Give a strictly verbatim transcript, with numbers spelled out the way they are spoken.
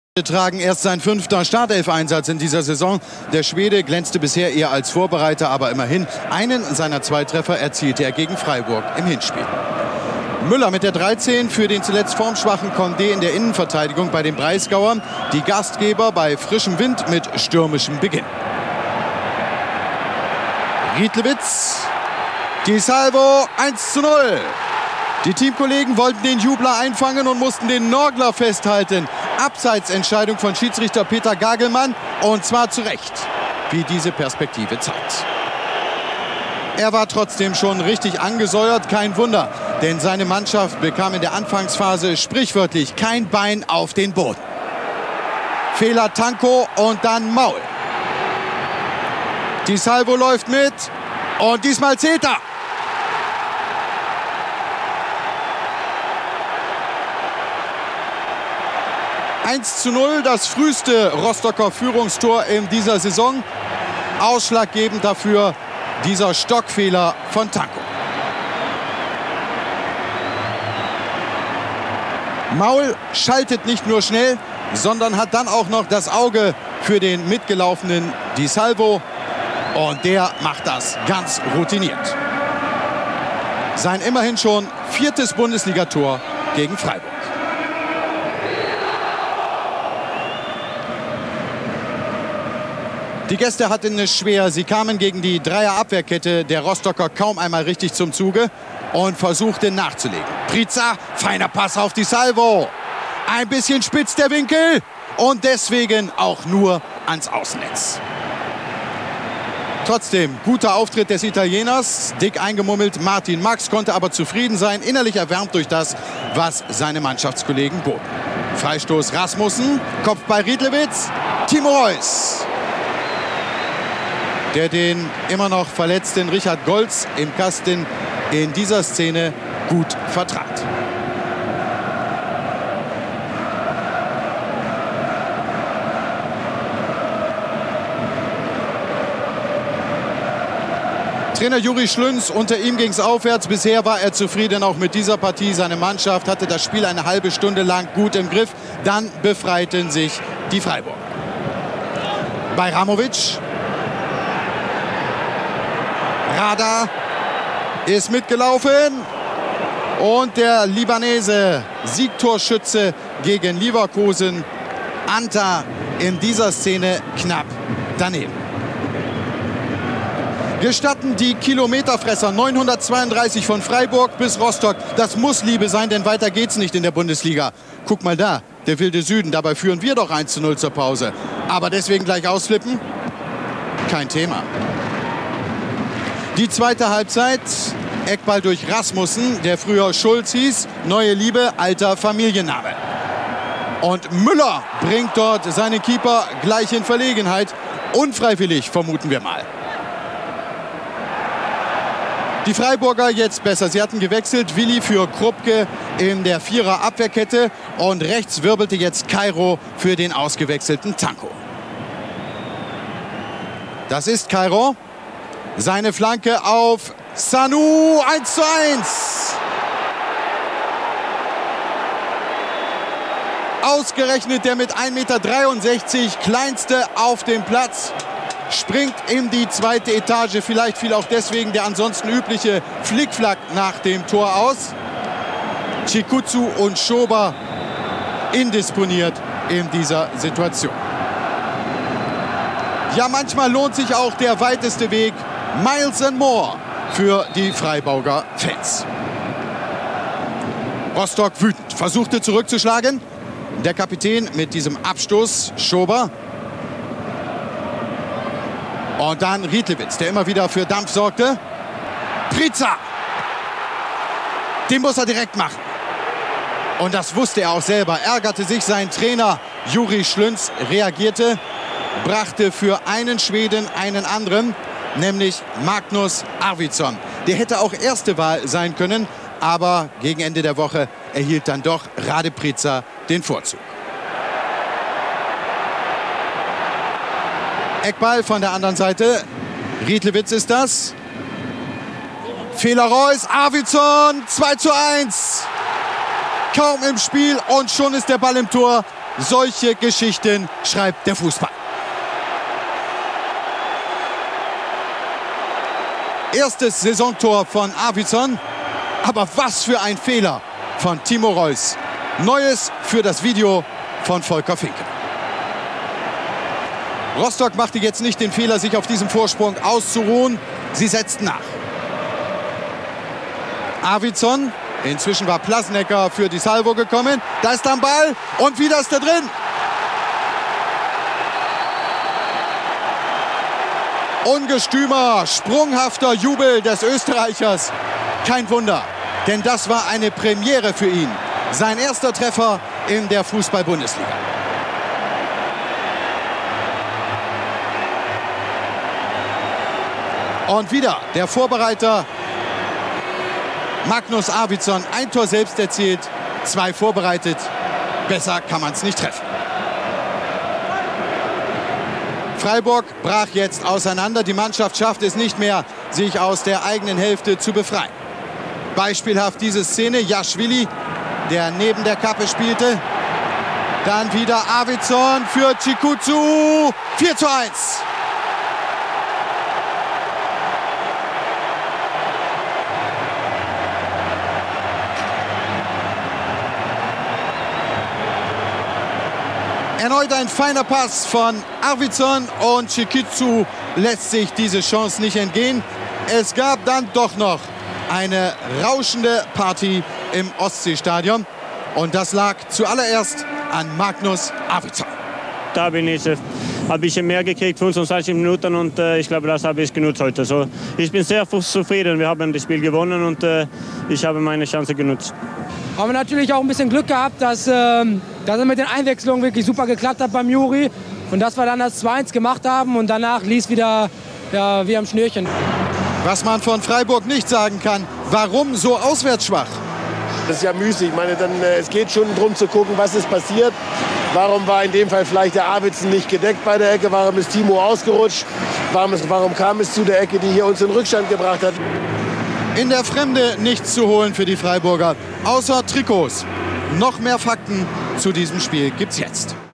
Tragen erst sein fünfter Startelf-Einsatz in dieser Saison. Der Schwede glänzte bisher eher als Vorbereiter, aber immerhin einen seiner zwei Treffer erzielte er gegen Freiburg im Hinspiel. Müller mit der dreizehn für den zuletzt formschwachen Condé in der Innenverteidigung bei den Breisgauern. Die Gastgeber bei frischem Wind mit stürmischem Beginn. Riedlewitz, Di Salvo, eins zu null. Die Teamkollegen wollten den Jubler einfangen und mussten den Norgler festhalten. Abseitsentscheidung von Schiedsrichter Peter Gagelmann, und zwar zu Recht, wie diese Perspektive zeigt. Er war trotzdem schon richtig angesäuert, kein Wunder, denn seine Mannschaft bekam in der Anfangsphase sprichwörtlich kein Bein auf den Boden. Fehler Tanko und dann Maul. Di Salvo läuft mit und diesmal zählt er. eins zu null, das früheste Rostocker Führungstor in dieser Saison. Ausschlaggebend dafür dieser Stockfehler von Tanko. Maul schaltet nicht nur schnell, sondern hat dann auch noch das Auge für den mitgelaufenen Di Salvo. Und der macht das ganz routiniert. Sein immerhin schon viertes Bundesligator gegen Freiburg. Die Gäste hatten es schwer. Sie kamen gegen die Dreier-Abwehrkette der Rostocker kaum einmal richtig zum Zuge und versuchten nachzulegen. Prica, feiner Pass auf Di Salvo. Ein bisschen spitz der Winkel und deswegen auch nur ans Außennetz. Trotzdem, guter Auftritt des Italieners. Dick eingemummelt, Martin Max konnte aber zufrieden sein, innerlich erwärmt durch das, was seine Mannschaftskollegen boten. Freistoß Rasmussen, Kopfball Riedlewitz, Timo Reus, der den immer noch verletzten Richard Goltz im Kasten in dieser Szene gut vertrat. Trainer Juri Schlünz, unter ihm ging es aufwärts. Bisher war er zufrieden auch mit dieser Partie. Seine Mannschaft hatte das Spiel eine halbe Stunde lang gut im Griff. Dann befreiten sich die Freiburg. Bajramovic. Rada ist mitgelaufen und der Libanese Siegtorschütze gegen Leverkusen, Anta, in dieser Szene knapp daneben. Gestatten die Kilometerfresser neunhundertzweiunddreißig von Freiburg bis Rostock. Das muss Liebe sein, denn weiter geht's nicht in der Bundesliga. Guck mal da, der wilde Süden, dabei führen wir doch eins zu null zur Pause. Aber deswegen gleich ausflippen? Kein Thema. Die zweite Halbzeit, Eckball durch Rasmussen, der früher Schulz hieß, neue Liebe, alter Familienname. Und Müller bringt dort seinen Keeper gleich in Verlegenheit, unfreiwillig vermuten wir mal. Die Freiburger jetzt besser, sie hatten gewechselt, Willi für Krupke in der Vierer-Abwehrkette und rechts wirbelte jetzt Kairo für den ausgewechselten Tanko. Das ist Kairo. Seine Flanke auf Sanu, eins zu eins. Ausgerechnet der mit ein Meter dreiundsechzig kleinste auf dem Platz springt in die zweite Etage. Vielleicht fiel auch deswegen der ansonsten übliche Flickflack nach dem Tor aus. Chikutsu und Schober indisponiert in dieser Situation. Ja, manchmal lohnt sich auch der weiteste Weg. Miles and more für die Freiburger Fans. Rostock wütend, versuchte zurückzuschlagen. Der Kapitän mit diesem Abstoß, Schober. Und dann Riedlewitz, der immer wieder für Dampf sorgte. Prica! Den muss er direkt machen. Und das wusste er auch selber. Ärgerte sich sein Trainer Juri Schlünz, reagierte, brachte für einen Schweden einen anderen, nämlich Magnus Arvidsson. Der hätte auch erste Wahl sein können, aber gegen Ende der Woche erhielt dann doch Rade Prica den Vorzug. Eckball von der anderen Seite. Riedlewitz ist das. Fehler Reus, Arvidsson, zwei zu eins. Kaum im Spiel und schon ist der Ball im Tor. Solche Geschichten schreibt der Fußball. Erstes Saisontor von Arvidsson. Aber was für ein Fehler von Timo Reus. Neues für das Video von Volker Finke. Rostock machte jetzt nicht den Fehler, sich auf diesem Vorsprung auszuruhen. Sie setzten nach. Arvidsson, inzwischen war Plasnecker für die Salvo gekommen. Da ist am Ball und wieder ist er drin. Ungestümer, sprunghafter Jubel des Österreichers. Kein Wunder, denn das war eine Premiere für ihn. Sein erster Treffer in der Fußball-Bundesliga. Und wieder der Vorbereiter Magnus Arvidsson. Ein Tor selbst erzielt, zwei vorbereitet. Besser kann man es nicht treffen. Freiburg brach jetzt auseinander. Die Mannschaft schafft es nicht mehr, sich aus der eigenen Hälfte zu befreien. Beispielhaft diese Szene. Jaschwili, der neben der Kappe spielte. Dann wieder Arvidsson für Chikutsu. vier zu eins. Erneut ein feiner Pass von Arvidsson und Chikutsu lässt sich diese Chance nicht entgehen. Es gab dann doch noch eine rauschende Party im Ostseestadion und das lag zuallererst an Magnus Arvidsson. Da bin ich, äh, habe ein bisschen mehr gekriegt, fünfundzwanzig Minuten und äh, ich glaube, das habe ich genutzt heute. So, ich bin sehr zufrieden, wir haben das Spiel gewonnen und äh, ich habe meine Chance genutzt. Haben wir natürlich auch ein bisschen Glück gehabt, dass, ähm, dass er mit den Einwechslungen wirklich super geklappt hat beim Juri. Und dass wir dann das zwei eins gemacht haben und danach lief wieder ja, wie am Schnürchen. Was man von Freiburg nicht sagen kann, warum so auswärtsschwach? Das ist ja müßig. Ich meine, dann, äh, es geht schon darum zu gucken, was ist passiert. Warum war in dem Fall vielleicht der Arvidsson nicht gedeckt bei der Ecke? Warum ist Timo ausgerutscht? Warum, ist, warum kam es zu der Ecke, die hier uns in Rückstand gebracht hat? In der Fremde nichts zu holen für die Freiburger, außer Trikots. Noch mehr Fakten zu diesem Spiel gibt's jetzt.